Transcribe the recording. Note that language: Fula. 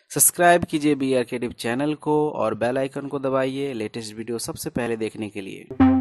सब्सक्राइब कीजिए B are के चैनल को और बेल आइकन को दबाइए लेटेस्ट वीडियो सबसे पहले देखने के लिए।